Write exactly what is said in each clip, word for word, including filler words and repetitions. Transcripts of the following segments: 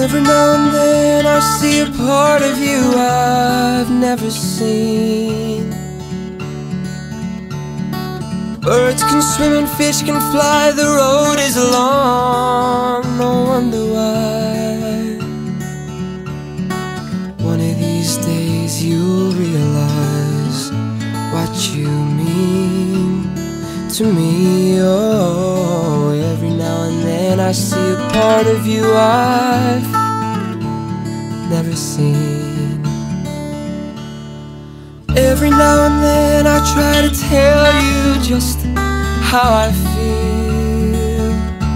Every now and then I see a part of you I've never seen. Birds can swim and fish can fly, the road is long, no wonder why. One of these days you'll realize what you mean to me. Oh, every now and then I see a part of you I've never seen. Every now and then I try to tell you just how I feel.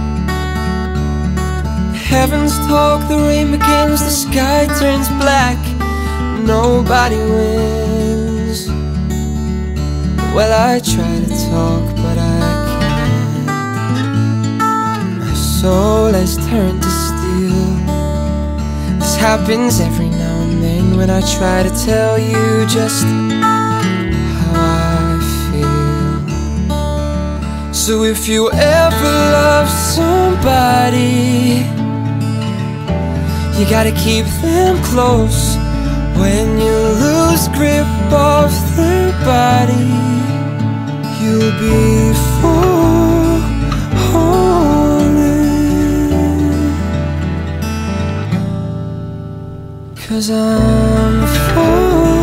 Heavens talk, the rain begins, the sky turns black, nobody wins. Well, I try to talk, but I can't. My soul has turned to steel. This happens every now and then when I try to tell you just how I feel. So if you ever love somebody, you gotta keep them close. When you lose grip of their body, you'll be falling. 'Cause I'm falling.